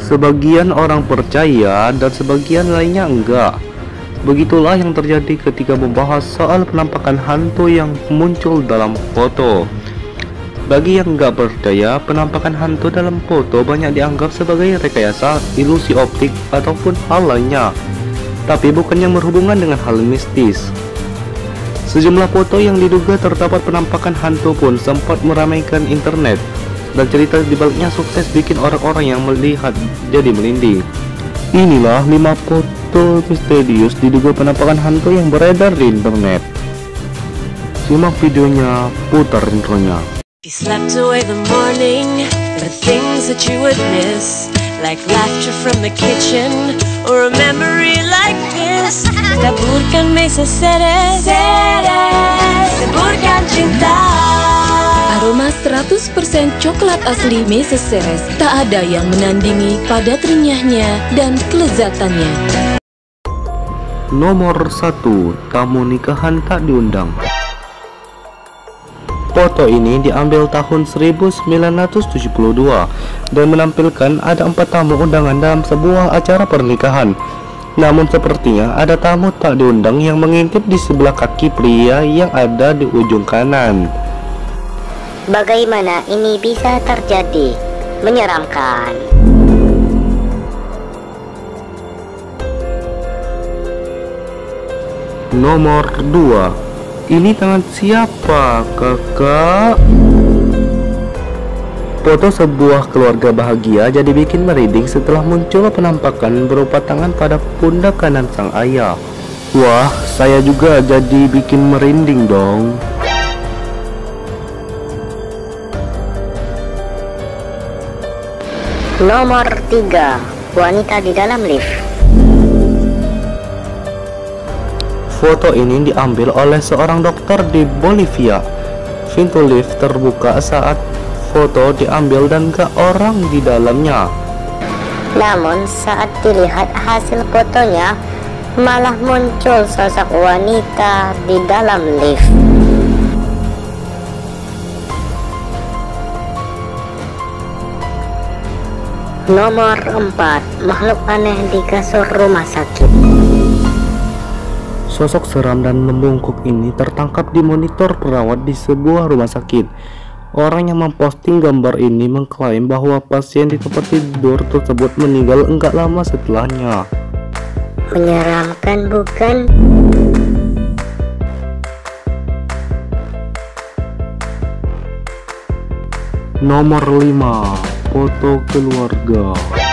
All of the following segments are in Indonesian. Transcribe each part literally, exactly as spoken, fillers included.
Sebagian orang percaya dan sebagian lainnya enggak. Begitulah yang terjadi ketika membahas soal penampakan hantu yang muncul dalam foto. Bagi yang enggak percaya, penampakan hantu dalam foto banyak dianggap sebagai rekayasa, ilusi optik, ataupun hal lainnya, tapi bukan yang berhubungan dengan hal mistis. Sejumlah foto yang diduga terdapat penampakan hantu pun sempat meramaikan internet, dan cerita dibaliknya sukses bikin orang-orang yang melihat jadi merinding. Inilah lima foto misterius diduga penampakan hantu yang beredar di internet. Simak videonya, putar intronya. You slept away the morning, the things that you would miss, like laughter from the kitchen, or a memory like this. Taburkan mesa seres, taburkan cinta. Aroma seratus persen coklat asli Mesa Ceres, tak ada yang menandingi pada renyahnya dan kelezatannya. Nomor satu. Tamu nikahan tak diundang. Foto ini diambil tahun seribu sembilan ratus tujuh puluh dua dan menampilkan ada empat tamu undangan dalam sebuah acara pernikahan. Namun sepertinya ada tamu tak diundang yang mengintip di sebelah kaki pria yang ada di ujung kanan. Bagaimana ini bisa terjadi? Menyeramkan. Nomor dua. Ini tangan siapa, kakak? Foto sebuah keluarga bahagia jadi bikin merinding setelah muncul penampakan berupa tangan pada pundak kanan sang ayah. Wah, saya juga jadi bikin merinding dong. Nomor tiga. Wanita di dalam lift. Foto ini diambil oleh seorang dokter di Bolivia. Pintu lift terbuka saat foto diambil dan gak orang di dalamnya. Namun saat dilihat hasil fotonya, malah muncul sosok wanita di dalam lift. Nomor empat. Makhluk aneh di kasur rumah sakit. Sosok seram dan membungkuk ini tertangkap di monitor perawat di sebuah rumah sakit. Orang yang memposting gambar ini mengklaim bahwa pasien di tempat tidur tersebut meninggal enggak lama setelahnya. Menyeramkan, bukan? Nomor lima. Foto keluarga.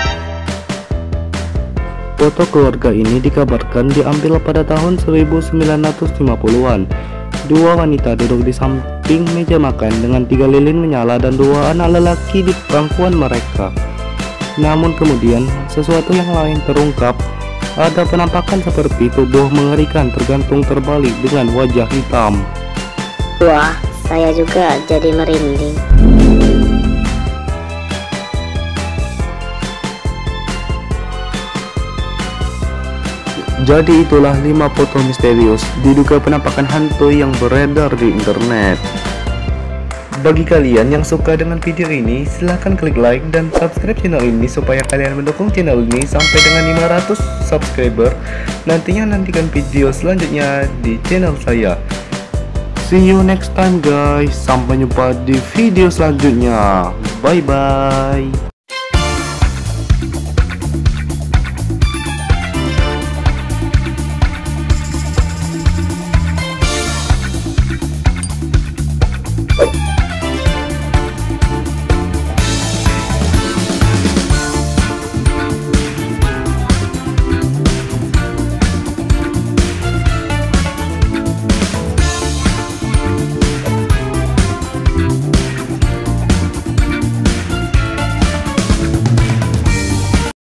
Foto keluarga ini dikabarkan diambil pada tahun seribu sembilan ratus lima puluhan. Dua wanita duduk di samping meja makan dengan tiga lilin menyala dan dua anak lelaki di pangkuan mereka. Namun kemudian sesuatu yang lain terungkap. Ada penampakan seperti tubuh mengerikan tergantung terbalik dengan wajah hitam. Wah, saya juga jadi merinding. Jadi itulah lima foto misterius diduga penampakan hantu yang beredar di internet. Bagi kalian yang suka dengan video ini, silahkan klik like dan subscribe channel ini supaya kalian mendukung channel ini sampai dengan lima ratus subscriber. Nantinya nantikan video selanjutnya di channel saya. See you next time guys. Sampai jumpa di video selanjutnya. Bye bye. Oh.